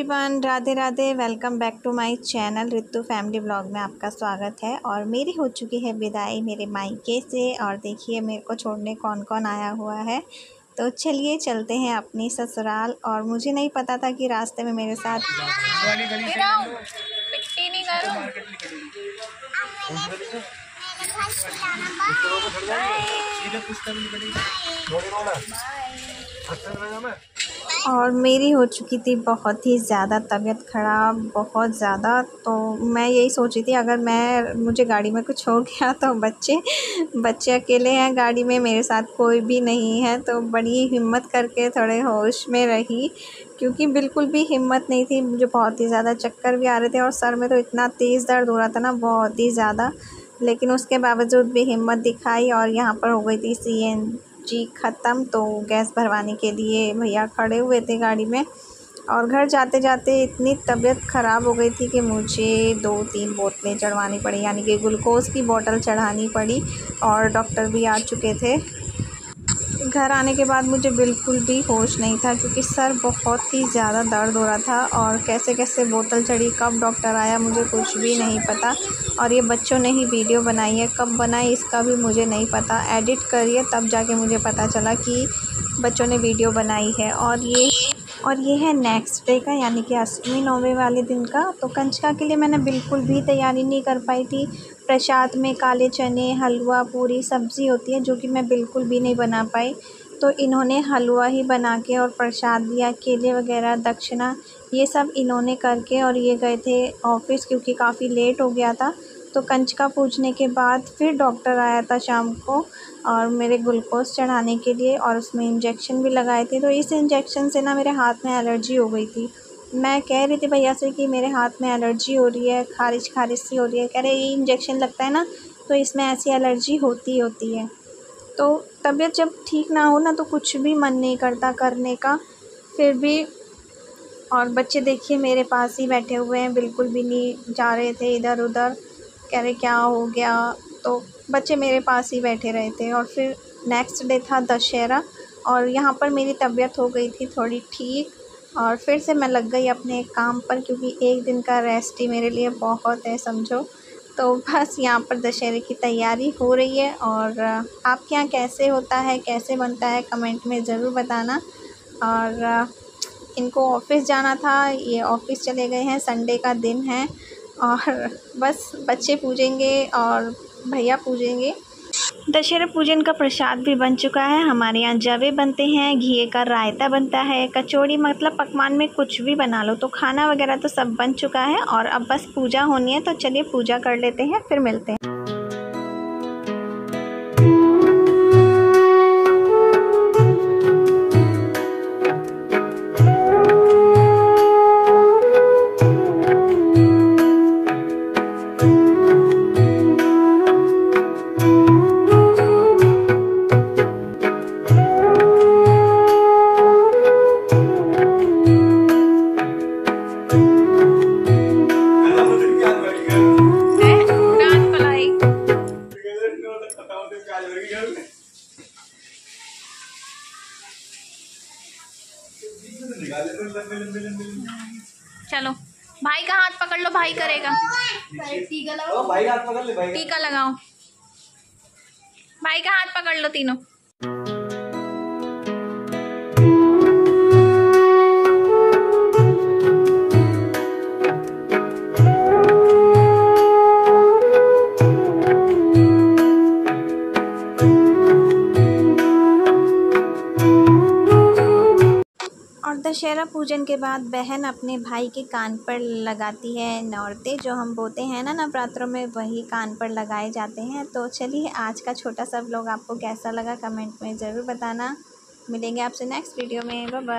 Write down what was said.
Everyone, Radhe Radhe. Welcome back to my channel Ritu family vlog में आपका स्वागत है। और मेरी हो चुकी है विदाई मेरे मायके से। और देखिए मेरे को छोड़ने कौन कौन आया हुआ है। तो चलिए चलते हैं अपनी ससुराल। और मुझे नहीं पता था कि रास्ते में मेरे साथ और मेरी हो चुकी थी बहुत ही ज़्यादा तबीयत ख़राब, बहुत ज़्यादा। तो मैं यही सोची थी अगर मुझे गाड़ी में कुछ हो गया तो बच्चे अकेले हैं गाड़ी में, मेरे साथ कोई भी नहीं है। तो बड़ी हिम्मत करके थोड़े होश में रही, क्योंकि बिल्कुल भी हिम्मत नहीं थी। मुझे बहुत ही ज़्यादा चक्कर भी आ रहे थे और सर में तो इतना तेज़ दर्द हो रहा था ना, बहुत ही ज़्यादा। लेकिन उसके बावजूद भी हिम्मत दिखाई। और यहाँ पर हो गई थी CNG ख़त्म, तो गैस भरवाने के लिए भैया खड़े हुए थे गाड़ी में। और घर जाते जाते इतनी तबीयत ख़राब हो गई थी कि मुझे 2-3 बोतलें चढ़वानी पड़ी, यानी कि ग्लूकोज़ की बोतल चढ़ानी पड़ी। और डॉक्टर भी आ चुके थे। घर आने के बाद मुझे बिल्कुल भी होश नहीं था, क्योंकि सर बहुत ही ज़्यादा दर्द हो रहा था। और कैसे कैसे बोतल चढ़ी, कब डॉक्टर आया मुझे कुछ भी नहीं पता। और ये बच्चों ने ही वीडियो बनाई है, कब बनाई इसका भी मुझे नहीं पता। एडिट करिए तब जाके मुझे पता चला कि बच्चों ने वीडियो बनाई है। और ये है नेक्स्ट डे का, यानी कि अष्टमी नौमी वाले दिन का। तो कंजका के लिए मैंने बिल्कुल भी तैयारी नहीं कर पाई थी। प्रसाद में काले चने, हलवा, पूरी सब्ज़ी होती है, जो कि मैं बिल्कुल भी नहीं बना पाई। तो इन्होंने हलवा ही बना के और प्रसाद दिया, केले वगैरह, दक्षिणा, ये सब इन्होंने करके। और ये गए थे ऑफ़िस, क्योंकि काफ़ी लेट हो गया था। तो कंजका पूजने के बाद फिर डॉक्टर आया था शाम को, और मेरे ग्लूकोज़ चढ़ाने के लिए, और उसमें इंजेक्शन भी लगाए थे। तो इस इंजेक्शन से ना मेरे हाथ में एलर्जी हो गई थी। मैं कह रही थी भैया से कि मेरे हाथ में एलर्जी हो रही है, ख़ारिश ख़ारिश सी हो रही है। कह रहे ये इंजेक्शन लगता है ना, तो इसमें ऐसी एलर्जी होती है। तो तबीयत जब ठीक ना हो ना, तो कुछ भी मन नहीं करता करने का। फिर भी और बच्चे देखिए मेरे पास ही बैठे हुए हैं, बिल्कुल भी नहीं जा रहे थे इधर उधर। कह रहे क्या हो गया, तो बच्चे मेरे पास ही बैठे रहे थे। और फिर नेक्स्ट डे था दशहरा, और यहाँ पर मेरी तबीयत हो गई थी थोड़ी ठीक। और फिर से मैं लग गई अपने काम पर, क्योंकि एक दिन का रेस्ट ही मेरे लिए बहुत है समझो। तो बस यहाँ पर दशहरे की तैयारी हो रही है। और आपके यहाँ कैसे होता है, कैसे बनता है, कमेंट में ज़रूर बताना। और इनको ऑफ़िस जाना था, ये ऑफ़िस चले गए हैं, संडे का दिन है। और बस बच्चे पूजेंगे और भैया पूजेंगे। दशहरा पूजन का प्रसाद भी बन चुका है। हमारे यहाँ जवे बनते हैं, घी का रायता बनता है, कचौड़ी, मतलब पकवान में कुछ भी बना लो। तो खाना वगैरह तो सब बन चुका है, और अब बस पूजा होनी है। तो चलिए पूजा कर लेते हैं, फिर मिलते हैं। चलो भाई का हाथ पकड़ लो, भाई करेगा। टीका लगाओ, भाई हाथ पकड़ ले, भाई टीका लगाओ, भाई का हाथ पकड़ लो तीनों। और दशहरा पूजन के बाद बहन अपने भाई के कान पर लगाती है नौरते, जो हम बोते हैं ना नवरात्रों में, वही कान पर लगाए जाते हैं। तो चलिए आज का छोटा सा व्लॉग आपको कैसा लगा कमेंट में ज़रूर बताना। मिलेंगे आपसे नेक्स्ट वीडियो में, बाय बाय।